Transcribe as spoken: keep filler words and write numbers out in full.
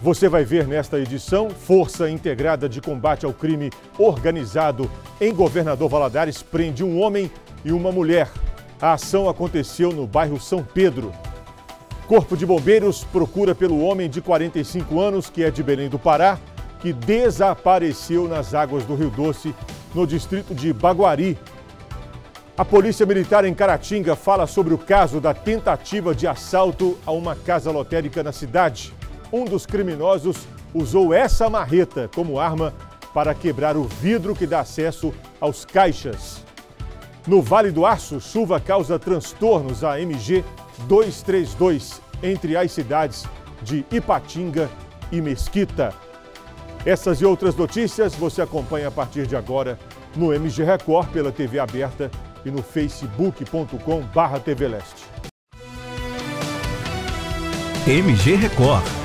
Você vai ver nesta edição: Força Integrada de Combate ao Crime Organizado em Governador Valadares prende um homem e uma mulher. A ação aconteceu no bairro São Pedro. Corpo de Bombeiros procura pelo homem de quarenta e cinco anos, que é de Belém do Pará, que desapareceu nas águas do Rio Doce, no distrito de Baguari. A Polícia Militar em Caratinga fala sobre o caso da tentativa de assalto a uma casa lotérica na cidade. Um dos criminosos usou essa marreta como arma para quebrar o vidro que dá acesso aos caixas. No Vale do Aço, chuva causa transtornos à M G duzentos e trinta e dois entre as cidades de Ipatinga e Mesquita. Essas e outras notícias você acompanha a partir de agora no M G Record, pela T V aberta e no facebook ponto com barra T V Leste. M G Record.